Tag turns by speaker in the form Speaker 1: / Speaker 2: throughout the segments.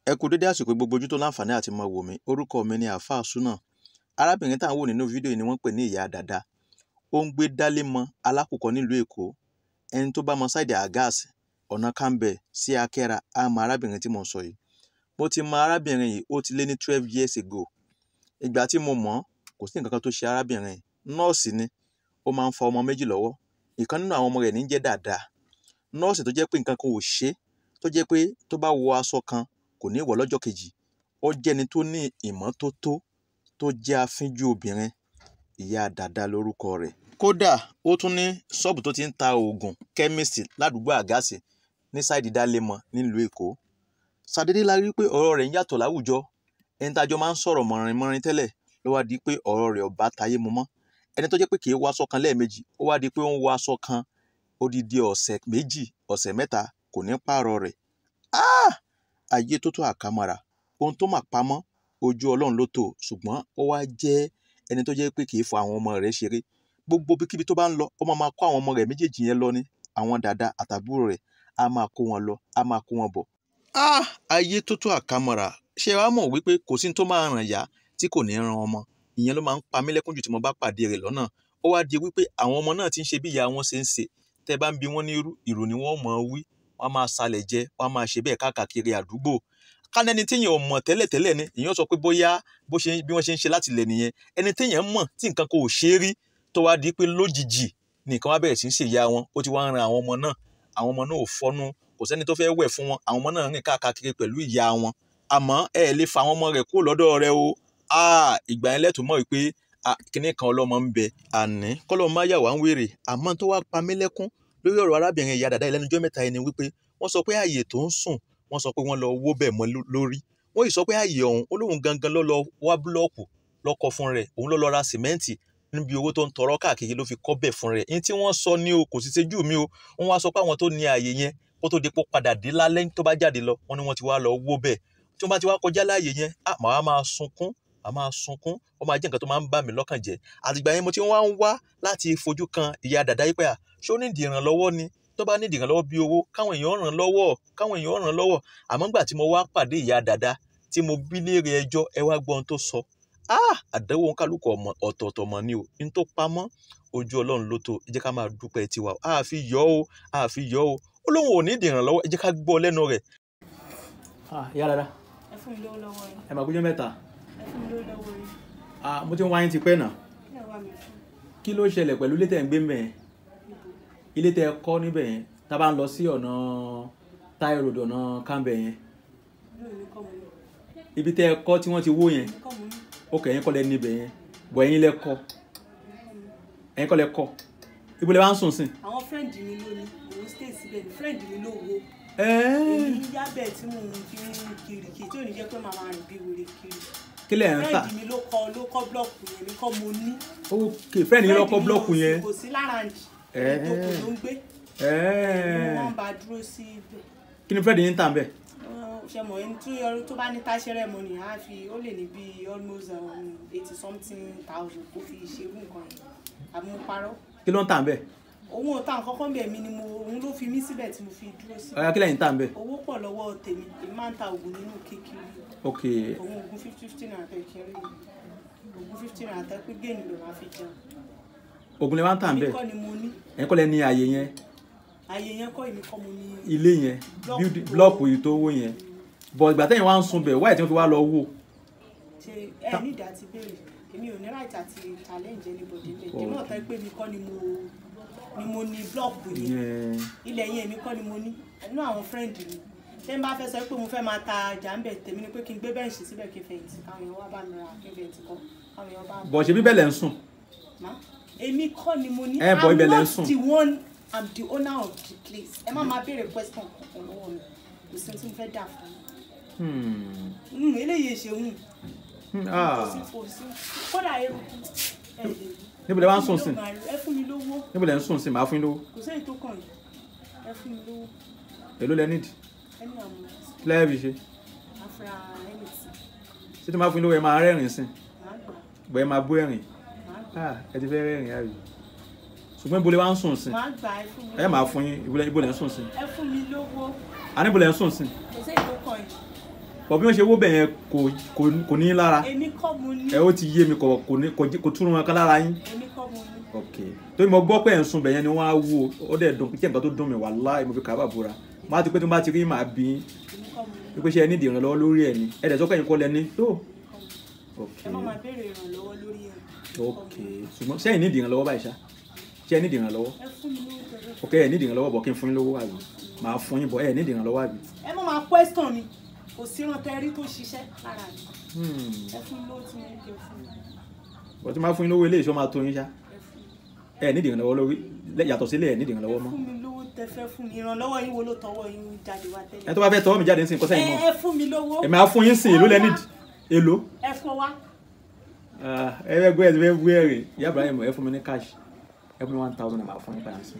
Speaker 1: Ẹ kú dédé àsìkò gbogbo ojú tó láǹfààní àti máa wò mí. Orúkọ mi ni Àáfàá Súnà. Arábìnrin tá à ń wò nínú fídíò yìí ni wọ́n pè ní Ìyá Dàda. Ó ń gbé Dálémọ Alákùkọ nílùú Èkó. Ẹni tó bá mọ sáìdì Àgáàsì, ọ̀nà Campbell sí Akẹ́ra á mọ arábìnrin tí mò ń sọ yìí. Mo ti mọ arábìnrin yìí ó ti lé ní 12 years ago. Ìgbà tí mo mọ̀ kò sí nǹkan kan tó ṣe arábìnrin yìí. Nọ́ọ̀sì ni. Ó máa ń fa ọmọ méjì lọ́wọ́. Ìkan nínú àwọn ọmọ rẹ̀ ní jẹ́ Dàda. Nọ́ọ̀sì tó jẹ́ pé nǹkan kan ò ṣe, tó jẹ́ pé tó bá wọ aṣọ kan kò ní wọ̀ lọ́jọ́ kejì. Ó jẹ́ni tó ní ìmọ́tótó, tó jẹ́ afínjú obìnrin. Ìyá Dàda lórúkọ rẹ̀. Kódà ó tún ní ṣọ́ọ̀bù tó ti ń ta oògùn kẹ́míìsì ládùúgbò Àgáàsì ní sáìdì Dálémọ nílùú Èkó. Ṣàdédé la rí pé ọ̀rọ̀ rẹ̀ ń yàtọ̀ láwùjọ. Ẹni tájọ máa ń sọ̀rọ̀ mọ̀rìnmọ̀rìn tẹ́lẹ̀ ló wá di pé ọ̀rọ̀ rẹ̀ ò bá tayé mu mọ́. Ẹni tó jẹ́ pé kì í wọ aṣọ kan lẹ́ẹ̀mejì, ó wá di pé ó ń wọ aṣọ kan odidi ọ̀sẹ̀ méjì, ọ̀sẹ̀ mẹ́ta kò ní pààrọ̀ rẹ̀. Ayé tó tó àkàmàrà. Ohun tó mà pamọ́ ojú Ọlọ́run ló tó, ṣùgbọ́n ó wá jẹ́ ẹni tó jẹ́ pé kì í fọ àwọn ọmọ rẹ̀ ṣeré. Gbogbo ibikíbi tó bá ń lọ, ó máa kó àwọn ọmọ rẹ̀ méjèèjì yẹn lọ ní. Àwọn Dàda àtàbúrò rẹ̀ á máa kó wọn lọ, á máa kó wọn bọ̀. Ayé tó tó àkàmàrà. Ṣé wàá mọ̀ wípé kò sí tó máa ràn yá tí kò ní ran ọmọ? Ìyẹn ló máa ń pa mí lẹ́kún jù tí mo bá pàdé rẹ̀ lọ́nà. Ó wá di wípé àwọn ọmọ náà ti ń ṣe bí ìyá wọn ṣe ń ṣe. Tẹ́ bá ń bi wọ́n ní ìrù ni wọ́n mọ̀ wí. Wọ́n á máa salẹ̀ jẹ, wọ́n á máa ṣe bẹ́ẹ̀ káàkiri àdúgbò. Kánẹ́ni tí èèyàn ò mọ̀ tẹ́lẹ̀tẹ́lẹ̀ ni èèyàn sọ pé bóyá bí wọ́n ṣe ń ṣe láti ilẹ̀ nìyẹn. Ẹni tí èèyàn mọ̀ tí nǹkan kò ṣe rí tó wá di pé lójijì nìkan wá bẹ̀rẹ̀ sí í ṣe ìyá wọn. Ó ti wá ń ran àwọn ọmọ náà. Àwọn ọmọ náà ò fọ́nú. Kò sẹ́ni tó fẹ́ wẹ̀ fún wọn. Àwọn ọmọ náà rìn káàkiri pẹ̀lú ìyá wọn. Àmọ́ ẹ lè fa àwọn ọmọ rẹ̀ kúrò lọ́dọ̀ rẹ̀ o. Ìgbà yẹn lẹ́tùn mọ̀ wípé kíní kan ọlọ́mọ ń bẹ. Àní kọ́lọ́ máa yà wá ń wèrè. Àmọ́ tó wá pa mí lẹ́kún lórí ọ̀rọ̀ arábìnrin Ìyá Dàda lẹ́nu ọjọ́ mẹ́ta ẹni wípé wọ́n sọ pé ààyè tó ń sùn, wọ́n sọ pé wọ́n lọ wó bẹ̀ mọ́ lórí. Wọ́n yìí sọ pé ààyè ọ̀hún olóhùn gangan ló lọ wá búlọ́ọ̀kù lọ́kọ̀ fún rẹ̀. Òun ló lọ ra sìmẹ́ǹtì níbi owó tó ń tọrọ káàkiri ló fi kọ́ bẹ̀ fún rẹ̀. Ní tí wọ́n sọ ní o kò sì ṣe jù mí o. Wọ́n wá sọ pé àwọn tó ní ààyè yẹn kó tó di pé padà dé lálẹ́ tó bá jáde lọ. Wọ́n ní wọ́n ti wá lọ wó bẹ̀. Tí wọ́n bá ti wá kọjá láàyè yẹn, màá máa sunkún. Ó máa jẹ́ nǹkan tó máa ń bà mí lọ́kàn jẹ́. Àtìgbà yẹn mo ti wá ń wá láti fojú kan Ìyá Dàda yìí pé ṣé ó ní ìdí ìrànlọ́wọ́ ni? Tó bá ní ìdí ìrànlọ́wọ́ bí owó, káwọn èèyàn ràn lọ́wọ́. Àmọ́ nígbà tí mo wá pàdé Ìyá Dàda tí mo bí léèrè ẹjọ́, ẹ wá gbọ́ ohun tó sọ. Àdánwò kálukú ọ̀tọ̀ọ̀tọ̀ mọ̀ ni o. Ní tó pamọ́ ojú Ọlọ́run ló tó. Ẹ jẹ́ ká máa dúpẹ́ tiwa. Àfi yọ̀ o. Ó lóun ò ní ìdí ìrànlọ́wọ́. Ẹ jẹ́ ká gbọ́ lẹ́nu rẹ̀. Ìyá Dàda.
Speaker 2: Ẹ fún mi lówó lọ́wọ́ yín.
Speaker 1: Ẹ máa gbójú mẹ́ta.
Speaker 2: Ẹ fún mi lówó lọ́wọ́ yín.
Speaker 1: Mo ti ń wá yín ti pẹ́ náà.
Speaker 2: Kí lẹ wá mi fún?
Speaker 1: Kí ló ṣẹlẹ̀ pẹ̀lú ilé tẹ̀ ń gbé ń bẹ̀ yẹn? Ilé tẹ̀ kọ́ níbẹ̀ yẹn. Tá bá ń lọ sí ọ̀nà Táì road ọ̀nà Campbell yẹn. Ibi tẹ̀ kọ́ tí wọ́n ti wó yẹn. Ó kẹ̀ yín kọ́ lẹ níbẹ̀ yẹn. Bọ̀ ẹ̀yin lẹ kọ́. Ẹ̀yin kọ́ lẹ kọ́. Ibo lẹ wá ń sùn sí?
Speaker 2: Àwọn fírẹ́ǹdì mi ló ní. Òun stay síbẹ̀ ní fírẹ́ǹdì mi ló wo. Èmi yábẹ̀ tí mò ń fi kiri tí ò ní jẹ́ pé màmá rìn bí wèrè kiri.
Speaker 1: Kí lẹ̀ ń tà?
Speaker 2: Fírẹ́ǹdì mi ló kọ́ blọ́ọ̀kù yẹn mi kọ́ mo ní.
Speaker 1: Ok, fírẹ́ǹdì yín ló kọ́ blọ́ọ̀kù yẹn.
Speaker 2: Kò sí lára ǹdì. Ìtòkò ló ń gbé. Wọ́n bá dúró sí ibẹ̀.
Speaker 1: Kí ni fírẹ́ǹdì yín tà ń bẹ̀?
Speaker 2: Ṣe mọ̀ ẹni tó bá ní táṣẹ́rẹ́ mọ́ ni ó lè ní bí almost 80-something thousand kó fi ṣerú nǹkan yẹn. Àmọ́ mo parọ́.
Speaker 1: Kí ló ń tà ń bẹ̀?
Speaker 2: Owó ta nǹkan kan bẹ̀ mí ni òun ló fi mí síbẹ̀ tí mo fi dúró sí.
Speaker 1: Kí lẹ́yìn tà ń bẹ̀?
Speaker 2: Owó pọ̀ lọ́wọ́ tèmi. Èmi máa ń ta oògùn nínú kékeré.
Speaker 1: Ok.
Speaker 2: Òun oògùn 50 naira tẹ̀ kéré. Oògùn 50 naira tẹ̀ pé géènì ló máa fi jẹun.
Speaker 1: Oògùn lè máa ń tà ń bẹ̀?
Speaker 2: Èmi kọ́ ni mo ní.
Speaker 1: Ẹ̀yin kọ́ lẹ ní ààyè yẹn?
Speaker 2: Ààyè yẹn kọ́ èmi kọ́ mo ní.
Speaker 1: Ilé yẹn, blọ́ọ̀kù yìí tó wó yẹn. Bọ̀ ìgbà tẹ́yìn wá ń sun bẹ̀, wáyé tí wọ́n fi wá lọ wó.
Speaker 2: Ṣé ẹ ní ìdá ti béèrè? Èmi ò ní right àti challenge anybody bẹ́ẹ̀. Èmi náà tẹ́ pé mi kọ́ ni mo ní blọ́ọ̀kù yẹn. Ilẹ̀ yẹn èmi kọ́ ni mo ní. Inú àwọn friend mi. Tẹ́ ń bá fẹ́ sọ pé mo fẹ́ máa ta ọjà ń bẹ̀ tèmi ni pé kí n gbé bẹ́ǹṣì síbẹ̀ kí n fẹ̀yìntì káwọn èèyàn wá bá mi ra kí n fẹ̀yìntì kọ́. Káwọn èèyàn bá mi.
Speaker 1: Bọ̀ ṣe bíbẹ̀ lẹ̀ ń sùn.
Speaker 2: Èmi kọ́ ni mo ní.
Speaker 1: Bọ̀ ibẹ̀ lẹ̀ ń sùn.
Speaker 2: I'm the owner of the place. Ẹ má máa béèrè question kankan lọ́wọ́ mi. Kò sí ohun tí mo fẹ́ dà fún mi. Eléyìí ṣe kódà eruku.
Speaker 1: Níbo lẹ wá ń sùn sí?
Speaker 2: Ẹ fún mi lówó.
Speaker 1: Níbo lẹ ń sùn sí? Màá fún yín lówó.
Speaker 2: Kò sẹ́yìn tó kàn yín. Ẹ fún mi lówó.
Speaker 1: Èló lẹ nídìí?
Speaker 2: Ẹ ní àwọn
Speaker 1: kí lẹ́yìn fi ṣe?
Speaker 2: Afra ẹnìtì.
Speaker 1: Ṣé tí máa fún yín lówó ẹ máa rẹ́rìn sí?
Speaker 2: Màá gbà.
Speaker 1: Bọ̀ ẹ máa bú ẹ̀rìn. Ẹ ti fẹ́ rẹ́rìn àbí? Ṣùgbọ́n ibo lẹ wá ń sùn sí?
Speaker 2: Màá gbà ẹ fún mi.
Speaker 1: Ẹ máa fún yín ibo lẹ ń sùn sí?
Speaker 2: Ẹ fún mi lówó.
Speaker 1: A ní ibo lẹ ń sùn sí?
Speaker 2: Kò sẹ́yìn tó kàn yín.
Speaker 1: bọ̀ bí wọ́n ṣe wó bẹ̀ yẹn kò ní lára.
Speaker 2: èmi kọ́ mo ní.
Speaker 1: ẹ ó ti yé mi kò túnú wọn kan lára yín.
Speaker 2: èmi kọ́ mo ní.
Speaker 1: ok torí mo gbọ́ pé ẹ̀ ń sun bẹ̀ yẹn ni wọ́n á wú ó dẹ̀ dùn kí nǹkan tó dùn mí wàláhì mo fi kàbà búra má ti pé tí mo bá ti rí màá bí i pé ṣe ẹ nídìí ìrànlọ́wọ́ lórí ẹ̀ ni ẹ̀ dẹ̀ sọ pé ẹ̀yin kọ́ lẹ ní tó. ok
Speaker 2: ẹ má máa béèrè ìrànlọ́wọ́ lórí ẹ̀.
Speaker 1: ok ṣùgbọ́n ṣé ẹ̀ nídìí ìrànlọ́wọ́ báyìí ṣá ṣé ẹ nídìí ìrànlọ́wọ́.
Speaker 2: ẹ fún mi lówó tẹ́lẹ̀.
Speaker 1: ok ẹ nídìí ìrànlọ́wọ́ bọ̀ kí n fún yín lówó àbí màá fún yín bọ̀ ẹ nídìí ìrànlọ́wọ́ àbí.
Speaker 2: ẹ má máa question mi kò sí rántẹ́ rí tó ṣiṣẹ́ lára mi. ẹ fún mi lówó tí mo ń jẹ fún mi.
Speaker 1: bọ̀ tí máa fún yín lówó eléyìí ṣó máa tó yín ṣá ẹ nídìí ìrànlọ́wọ́ lórí yàtọ̀ sílẹ̀ ẹ nídìí ìrànlọ́wọ́ mọ́.
Speaker 2: ẹ fún mi lówó tẹ́ fẹ́ fún mi ìrànlọ́wọ́ yín wo ló tọwọ́ yín jáde wá tẹ́lẹ̀.
Speaker 1: ẹ tó bá fẹ́ tọwọ́ mi jáde nísìnyí kọ́sẹ́ yín mọ́.
Speaker 2: ẹ fún mi lówó.
Speaker 1: ẹ máa fún yín sìn èló lẹ́nìdì èló.
Speaker 2: ẹ fún wa.
Speaker 1: ẹ fẹ́ gbé ẹ gbé ẹ rè ìyá Ibrahim ẹ fún mi ní cash ẹ fún mi 1000 ẹ máa fún yín padà sí.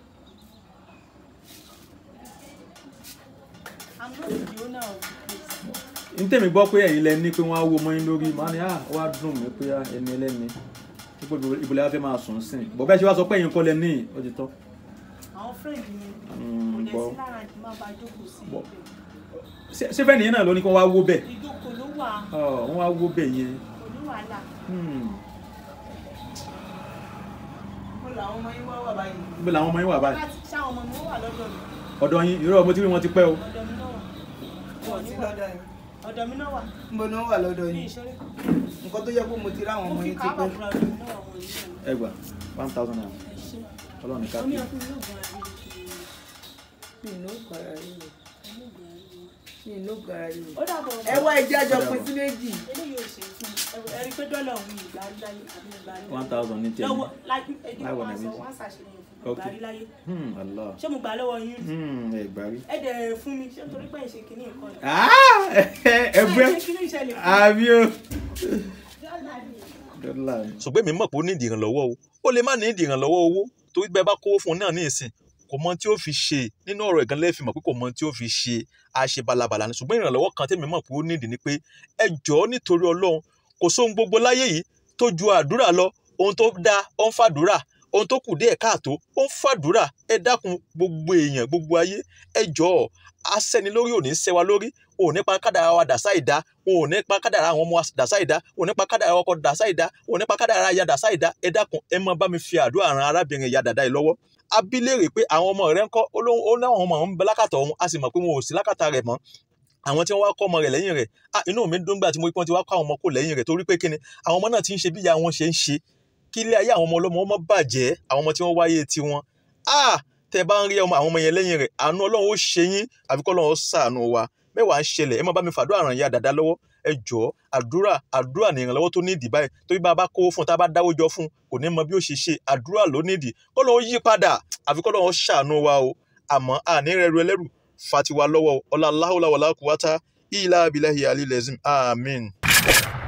Speaker 2: I'm not the owner of the place.
Speaker 1: n tèmi gbọ́ pé ẹ̀yin lẹ ní pé wọ́n á wo mọ́ yín lórí màá ní wá dùn mí pé ẹni ẹlẹ́ni pípọ̀ ìbúlẹ̀ wá fẹ́ máa sùn sìn bọ̀ bẹ́ẹ̀ ṣe wá sọ pé ẹ̀yin kọ́ lẹ ní ó ti tọ́.
Speaker 2: àwọn friend mi kò lè sí lára kí n máa bá jókòó sí ibẹ̀.
Speaker 1: ṣé fẹ́ nìyẹn náà ló ní kí wọ́n wá wó bẹ́ẹ̀.
Speaker 2: ìjókòó ló wà.
Speaker 1: wọ́n wá wó bẹ́ẹ̀ yẹn.
Speaker 2: kò ní wàhálà. mo làwọn ọmọ yín wá wà báyìí.
Speaker 1: mo làwọn ọmọ yín wà báyìí.
Speaker 2: ṣé àwọn ọmọ mi wà lọ́dọ̀ mi.
Speaker 1: ọ̀dọ̀ yín irọ́ mo ti rí wọn ti pẹ́ o.
Speaker 2: ọ̀dọ̀ mi náà wà. ọ̀dọ̀ mi náà wà.
Speaker 3: Mo náà wà lọ́dọ̀
Speaker 2: ní
Speaker 3: yín.
Speaker 2: ìṣeré.
Speaker 3: Nǹkan tó yẹ kó mo ti ráwọn
Speaker 2: mo
Speaker 3: ọmọ
Speaker 2: fi
Speaker 3: yín ti
Speaker 2: káàbọ̀
Speaker 3: pẹ́.
Speaker 2: fúnra mi náà wọ̀ yìí.
Speaker 1: ẹ gbà 1000 naira
Speaker 2: ẹ ṣe.
Speaker 1: ọlọ́run ní ká
Speaker 2: ó ní
Speaker 1: pé.
Speaker 2: ẹkún yóò gbọ́n àbí kí
Speaker 3: Mi ì ló gara ríro. Mi ì ló gara ríro.
Speaker 2: ó dàbọ̀
Speaker 3: Ẹ wá ẹjẹ́ àjọ pín sí méjì.
Speaker 2: eléyìí ò ṣe fún mi ẹ rí pé dọ́là òun ìgbàrí láyé àbí ìgbàrí
Speaker 1: 1000 ní tèmi.
Speaker 2: lọ́wọ́ láyé ẹjọ́
Speaker 1: Láìwọ̀
Speaker 2: wọn
Speaker 1: nàbí.
Speaker 2: sọ wọn ṣàṣeyàn fún
Speaker 1: Ok.
Speaker 2: ìgbàrí láyé
Speaker 1: Allah.
Speaker 2: ṣé mo gbà lọ́wọ́ yín rí
Speaker 1: ẹ gbà rí.
Speaker 2: ẹ dẹ̀ fún mi ṣé nítorí pé ìṣe kìíní nǹkan ni.
Speaker 1: ẹgbẹ́
Speaker 2: ṣé kìíní ìṣẹ̀lẹ̀ fún
Speaker 1: àbí o.
Speaker 2: mi.
Speaker 1: ṣùgbọ́n mi mọ̀ pé ó ní ìdí ìrànlọ́wọ́ o ó lè má ní ìdí ìrànlọ́wọ́ owó torí bẹ́ẹ̀ bá kówó fún un náà ní ìsìn kò mọ tí ó fi ṣe nínú ọ̀rọ̀ ẹ̀gán lẹ́ẹ̀fì mọ̀ pé kò mọ tí ó fi ṣe àṣe balabala ni ṣùgbọ́n ìrànlọ́wọ́ kan tẹ́mi mọ̀ pé ó ní ìdí ni pé ẹ jọ̀ọ́ nítorí Ọlọ́run kò sóhun gbogbo láyé yìí tó ju àdúrà lọ ohun tó dáa ó ń fàdúrà ohun tó kù díẹ̀ káàtó ó ń fàdúrà ẹ dákun gbogbo èèyàn gbogbo ayé ẹ jọ̀ọ́ asẹ́ni lórí ò ní sẹ́ wa lórí ò ní pa kádàrá wa dàsá ìdá ò ní pa kádàrá àwọn ọmọ dàsá ìdá ò ní pa kádàrá ọkọ dàsá ìdá ò ní pa kádàrá aya dàsá ìdá ẹ dákun ẹ máa bá mi fi àdúrà ran arábìnrin ìyá dàda yìí lọ́wọ́ abilérè pé àwọn ọmọ rẹ̀ ń kọ́ ó láwọn ọmọ ń bẹ lákàtà ọ̀hún a sì mọ̀ pé wọn ò sí lákàtà rẹ̀ mọ́ àwọn tí wọ́n wá kọ́ ọmọ rẹ̀ lẹ́yìn rẹ̀ inú mi dùn gbà tí mo rí pé wọ́n ti wá kọ́ àwọn ọmọ kò lẹ́yìn rẹ̀ torí pé kíni àwọn ọmọ náà ti ń ṣe bí ìyá wọn ṣe ń ṣe kí ilé ayé àwọn ọmọ ọlọ́mọ ọmọ bàjẹ́ àwọn ọmọ tí wọ́n wáyé tiwọn tẹ bá ń rí àwọn ọmọ yẹn lẹ́yìn rẹ̀ àánú Ọlọ́run ó ṣe yín àbí kọ́ Ọlọ́run ó ṣàánú wa mẹ́wàá ń ṣẹlẹ̀ ẹ má bá mi fàdúrà ràn ìyá dàda lọ́wọ́ ẹ jọ̀ọ́ àdúrà ní ìrànlọ́wọ́ tó nídìí báyìí torí bá a bá kówó fún un tá a bá dáwó jọ fún un kò ní mọ bí ó ṣe ṣe àdúrà ló nídìí kọ́ Ọlọ́run yí padà àfi kọ́ Ọlọ́run ṣàánú wa o àmọ́ àní rẹ̀rù ẹlẹ́rù fatiwa lọ́wọ́ ọlá aláhùlà wàlá kùwátá ìlà abilahi alilẹ̀zim àmín.